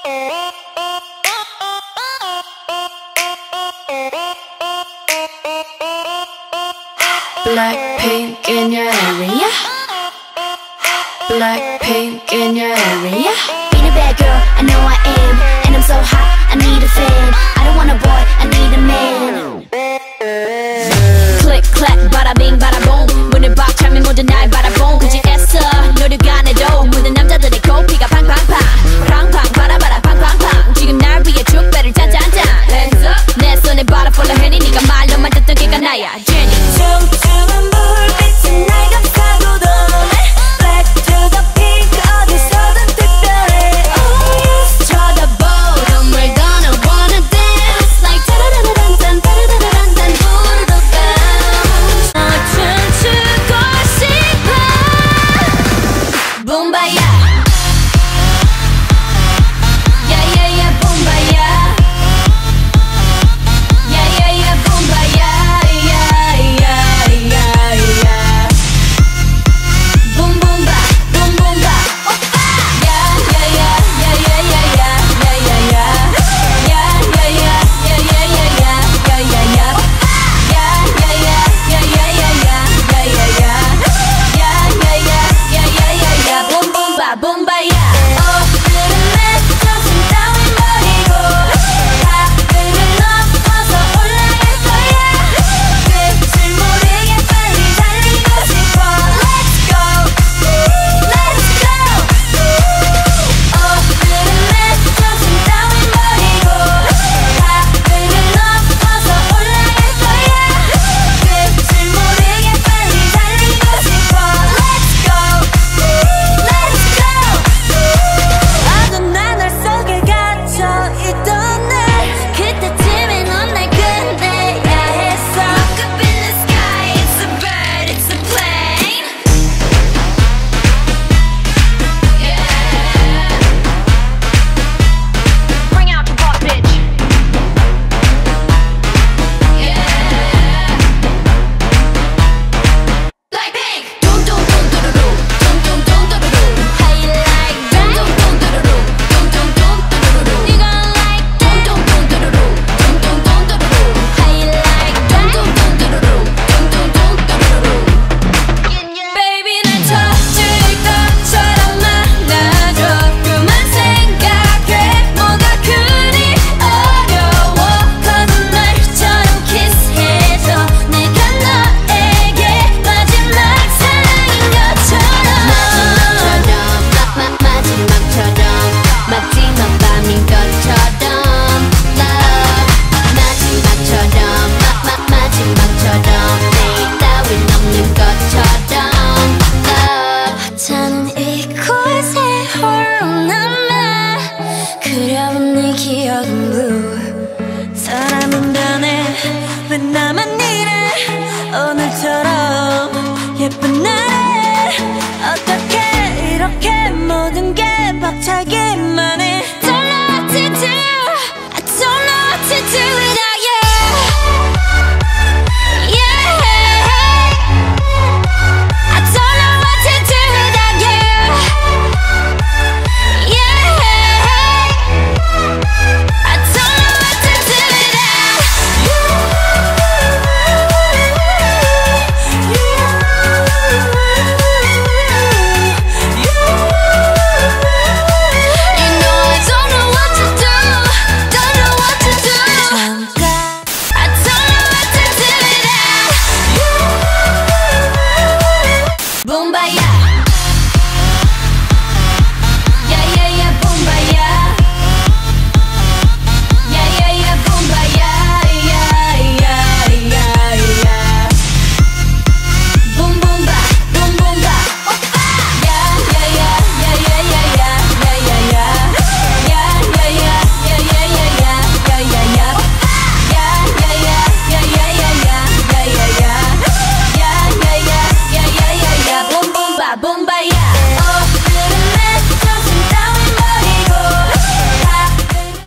Blackpink in your area. Blackpink in your area. Being a bad girl, I know I am. And I'm so hot, I need a fan. I don't want a boy, I need a man. Click, clack, bada bing, bada boom. 문을 박 차면 모두 날 바라본 그지 애써 노력 안 해도 묻는 남자들의 코피가 팡팡팡 팡팡